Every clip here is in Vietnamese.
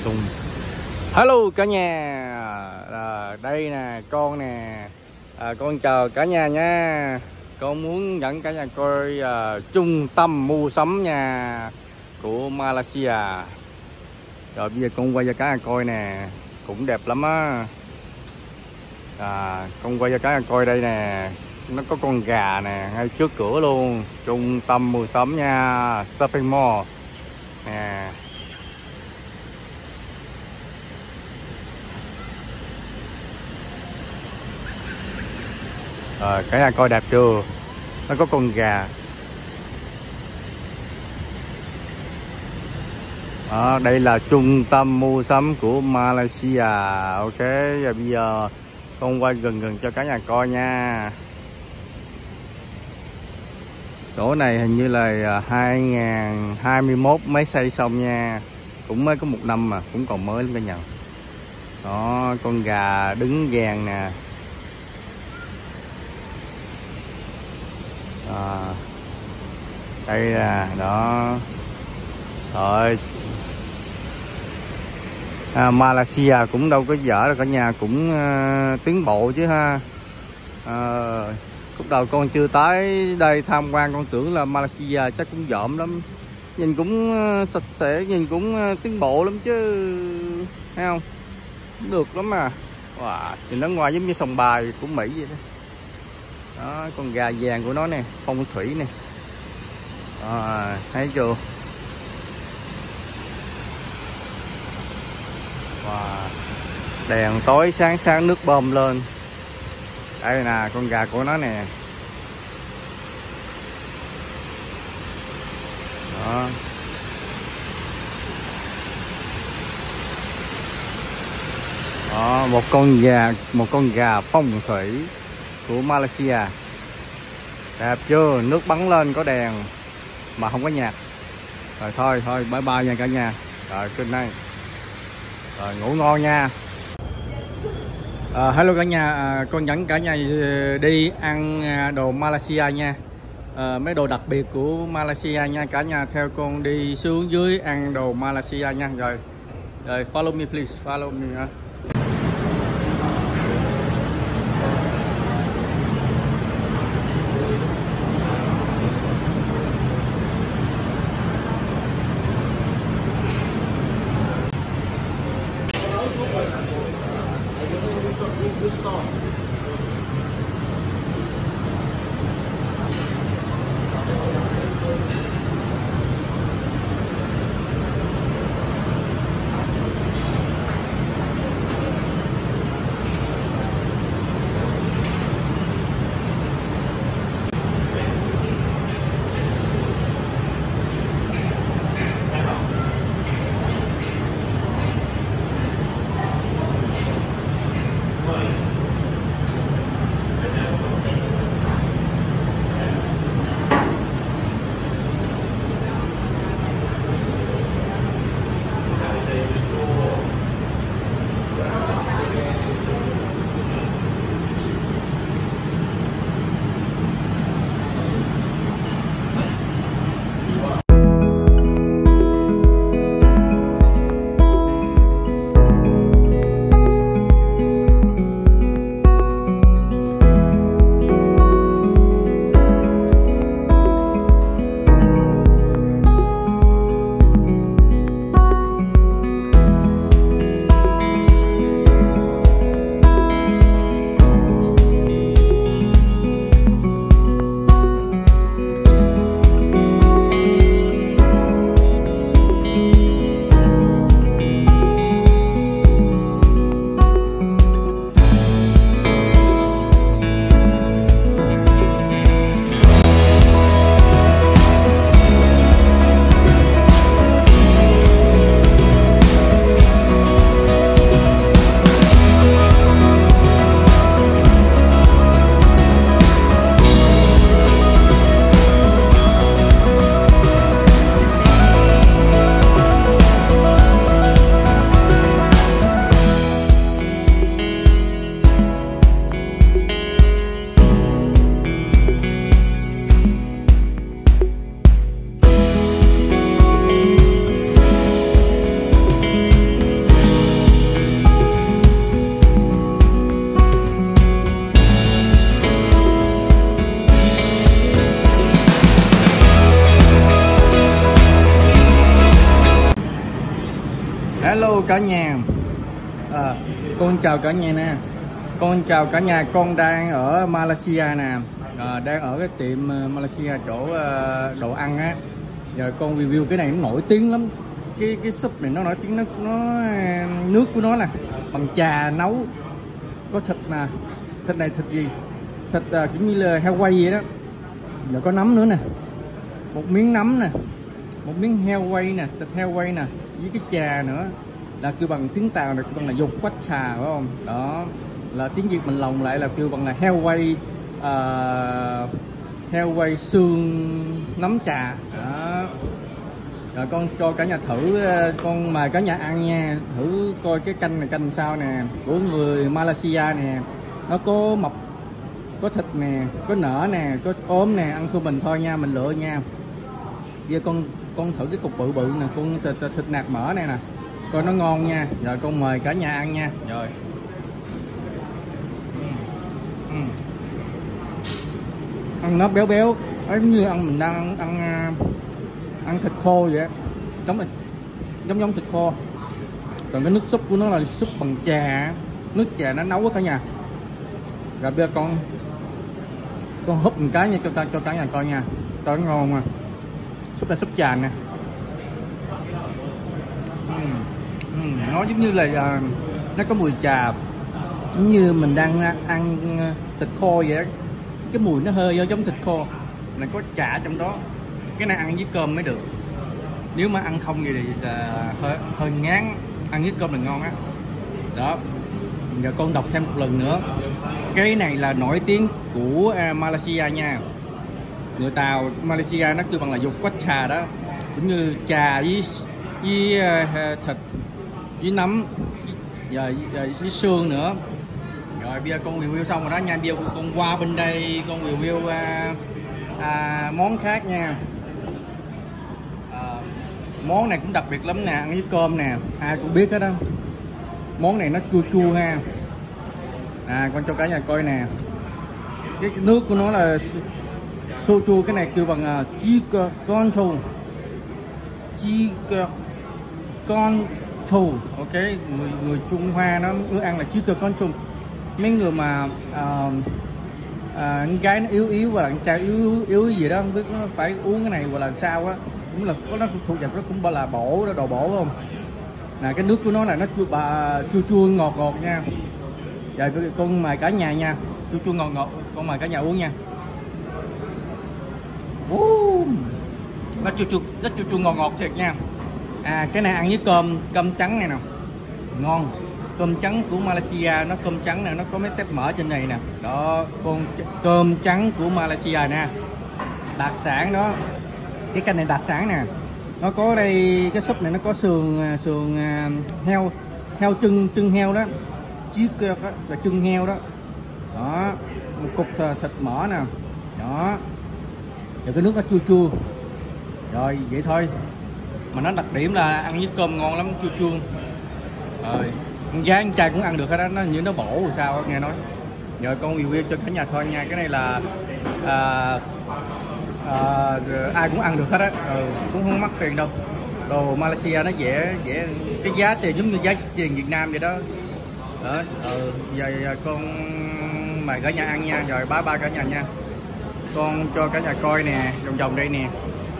Tung. Hello cả nhà, đây nè con nè, con chào cả nhà nha. Con muốn dẫn cả nhà coi trung tâm mua sắm nha của Malaysia. Rồi bây giờ con quay cho cả nhà coi nè, cũng đẹp lắm á. Con quay cho cả nhà coi đây nè, nó có con gà nè ngay trước cửa luôn. Trung tâm mua sắm nha, shopping mall nè. Cả nhà coi đẹp chưa, nó có con gà. Đây là trung tâm mua sắm của Malaysia. Ok, và bây giờ con quay gần cho cả nhà coi nha. Chỗ này hình như là 2021 mới xây xong nha, cũng mới có 1 năm mà cũng còn mới lắm cả nhà. Đó, con gà đứng vàng nè. Đây là đó rồi. Malaysia cũng đâu có dở đâu cả nhà, cũng tiến bộ chứ ha. Lúc đầu con chưa tới đây tham quan, con tưởng là Malaysia chắc cũng dởm lắm, nhìn cũng sạch sẽ, nhìn cũng tiến bộ lắm chứ, thấy không, được lắm mà. Wow, nhìn nó ngoài giống như sòng bài của Mỹ vậy đó. Đó, con gà vàng của nó nè, phong thủy nè. Thấy chưa. Wow. Đèn tối sáng nước bơm lên. Đây nè, con gà của nó nè. Đó. Đó, một con gà phong thủy của Malaysia. Đẹp chưa, nước bắn lên có đèn mà không có nhạc. Rồi thôi bye bye nha cả nhà. Rồi good night. Rồi ngủ ngon nha. Hello cả nhà, con dẫn cả nhà đi ăn đồ Malaysia nha. Mấy đồ đặc biệt của Malaysia nha cả nhà. Theo con đi xuống dưới ăn đồ Malaysia nha. Rồi follow me please, follow me. Hello cả nhà. Con chào cả nhà nè. Con chào cả nhà, con đang ở Malaysia nè. Đang ở cái tiệm Malaysia chỗ đồ ăn á. Giờ con review cái này nó nổi tiếng lắm. Cái súp này nó nổi tiếng, nó nước của nó nè bằng trà nấu, có thịt nè. Thịt này thịt gì? Thịt kiểu như là heo quay vậy đó. Rồi có nấm nữa nè. Một miếng nấm nè, một miếng heo quay nè, thịt heo quay nè, với cái trà nữa. Là kêu bằng tiếng Tàu là kêu bằng là dục quách trà, phải không? Đó là tiếng Việt mình lồng lại là kêu bằng là heo quay xương nấm trà đó. Rồi con cho cả nhà thử, con mời cả nhà ăn nha, thử coi cái canh này canh sao nè, của người Malaysia nè. Nó có mọc, có thịt nè, có nở nè, có ốm nè, ăn thua mình thôi nha, mình lựa nha. Giờ con thử cái cục bự bự nè, con thịt nạc mỡ này nè, coi nó ngon nha. Rồi con mời cả nhà ăn nha. Rồi ăn nó béo béo, giống như ăn mình đang ăn thịt khô vậy, giống thịt khô. Còn cái nước súp của nó là súp bằng trà, nước trà nó nấu cả nhà. Rồi bây giờ con húp một cái nha, cho cả nhà coi nha, coi nó ngon mà. Súp là súp trà nè. Nó giống như là nó có mùi trà, giống như mình đang ăn thịt khô vậy đó. Cái mùi nó hơi giống thịt khô, là có chả trong đó. Cái này ăn với cơm mới được, nếu mà ăn không vậy thì hơi ngán. Ăn với cơm là ngon á. Đó, giờ con đọc thêm một lần nữa. Cái này là nổi tiếng của Malaysia nha. Người Tàu Malaysia nó kêu bằng là dục quách trà đó, cũng như trà với thịt, với nấm, với xương nữa. Rồi bây giờ con review xong rồi đó nha. Bây giờ con qua bên đây con review món khác nha. Món này cũng đặc biệt lắm nè, ăn với cơm nè, ai cũng biết hết đó. Món này nó chua chua ha. Con cho cả nhà coi nè. Cái nước của nó là soju, cái này kêu bằng chicken control. Ok, người Trung Hoa nó ưa ăn là chicken control. Mấy người mà con gái nó yếu và con trai yếu gì đó không biết, nó phải uống cái này hoặc là sao á, cũng là có nó thuộc vào nó cũng là bổ, đồ bổ không nè. Cái nước của nó là nó chua ngọt nha. Rồi con mời cả nhà nha, chua ngọt, con mời cả nhà uống nha. Nó chua ngọt thiệt nha. Cái này ăn với cơm trắng này nè, ngon. Cơm trắng của Malaysia, nó cơm trắng này nó có mấy tép mỡ trên này nè. Đó, cơm trắng của Malaysia nè, đặc sản đó. Cái canh này đặc sản nè. Nó có đây, cái súp này nó có sườn heo chân heo đó, chiếc đó là chân heo đó. Đó, một cục thịt mỡ nè. Đó. Rồi cái nước nó chua. Rồi vậy thôi. Mà nó đặc điểm là ăn với cơm ngon lắm, chua. Rồi con gái con trai cũng ăn được hết đó, nó như nó bổ rồi sao nghe nói. Rồi con review cho cả nhà thôi nha. Cái này là ai cũng ăn được hết á. Cũng không mắc tiền đâu. Đồ Malaysia nó dễ cái giá tiền giống như giá tiền Việt Nam vậy đó. Giờ con mời cả nhà ăn nha. Rồi bye cả nhà nha. Con cho cả nhà coi nè, vòng đây nè.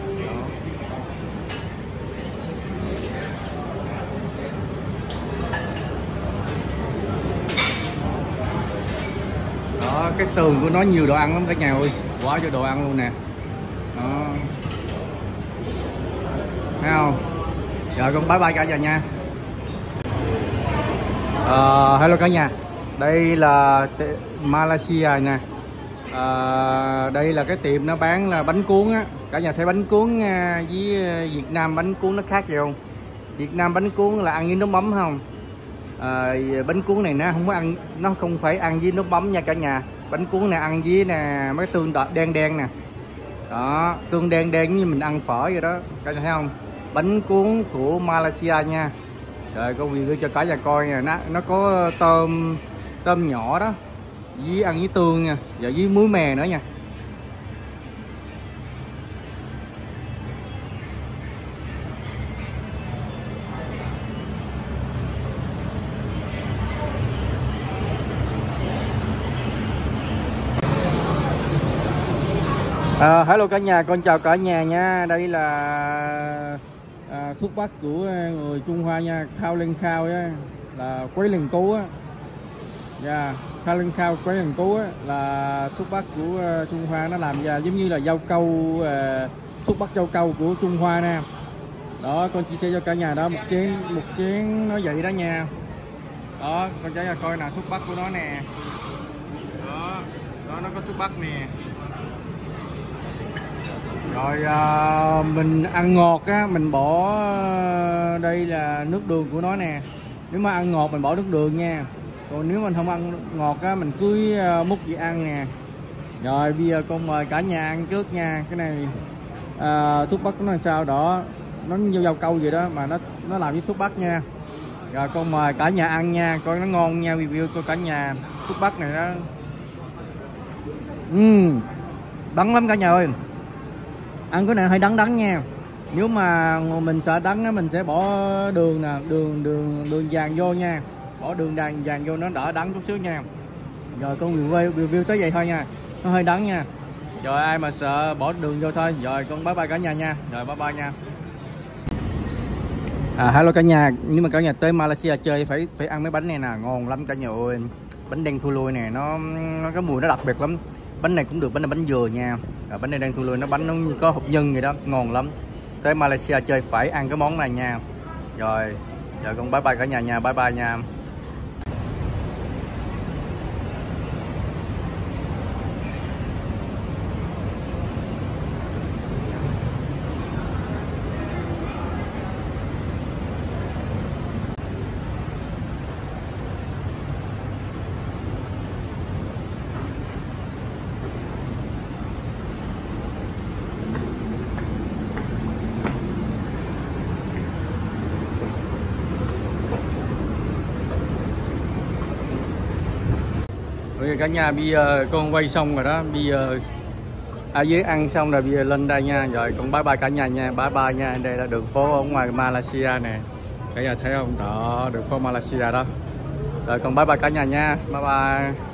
Đó, cái tường của nó nhiều đồ ăn lắm cả nhà ơi, quá cho đồ ăn luôn nè. Đó, thấy không? Rồi con bye cả nhà nha. Hello cả nhà, đây là Malaysia nè. Đây là cái tiệm nó bán là bánh cuốn á. Cả nhà thấy bánh cuốn với Việt Nam bánh cuốn nó khác gì không? Việt Nam bánh cuốn là ăn với nước mắm không? Bánh cuốn này nó không phải ăn với nước mắm nha cả nhà. Bánh cuốn này ăn với nè mấy tương đen nè. Đó, tương đen như mình ăn phở vậy đó. Cả nhà thấy không? Bánh cuốn của Malaysia nha. Rồi con review cho cả nhà coi nè. Nó có tôm nhỏ đó, với ăn với tương nha, và với muối mè nữa nha. Hello cả nhà, con chào cả nhà nha. Đây là thuốc bắc của người Trung Hoa nha, khao lên khao á, là quấy lần cú á. Yeah, khao lên khao quấy lần cú á là thuốc bắc của Trung Hoa, nó làm ra giống như là dao câu, thuốc bắc dao câu của Trung Hoa nè. Đó, con chia sẻ cho cả nhà đó, một chén nó vậy đó nha. Đó, con cho nhà coi nè, thuốc bắc của nó nè. Đó, nó có thuốc bắc nè. Rồi mình ăn ngọt á, mình bỏ đây là nước đường của nó nè. Nếu mà ăn ngọt mình bỏ nước đường nha. Còn nếu mình không ăn ngọt á, mình cứ múc gì ăn nè. Rồi bây giờ con mời cả nhà ăn trước nha. Cái này thuốc bắc nó làm sao đó, nó như dao câu vậy đó, mà nó làm với thuốc bắc nha. Rồi con mời cả nhà ăn nha, coi nó ngon nha, review cho cả nhà. Thuốc bắc này đó đắng lắm cả nhà ơi. Ăn cái này hơi đắng nha. Nếu mà mình sợ đắng á, mình sẽ bỏ đường nè, đường vàng vô nha. Bỏ đường vàng vô nó đỡ đắng chút xíu nha. Rồi con review tới vậy thôi nha. Nó hơi đắng nha. Rồi ai mà sợ bỏ đường vô thôi. Rồi con bye bye cả nhà nha. Rồi bye bye nha. Hello cả nhà, nhưng mà cả nhà tới Malaysia chơi phải ăn mấy bánh này nè, ngon lắm cả nhà ơi. Bánh đen thui lùi này nó cái mùi nó đặc biệt lắm. Bánh này cũng được, bánh này bánh dừa nha. Bánh này đen thui lùi, nó bánh nó có hộp nhân vậy đó, ngon lắm. Tới Malaysia chơi phải ăn cái món này nha. Rồi giờ con bye bye cả nhà nha, bye bye nha. Cả nhà bây giờ con quay xong rồi đó, bây giờ ở dưới ăn xong rồi, bây giờ lên đây nha. Rồi con bye bye cả nhà nha, bye bye nha. Đây là đường phố ở ngoài Malaysia nè, cả nhà thấy không đó, đường phố Malaysia đó. Rồi con bye bye cả nhà nha, bye bye.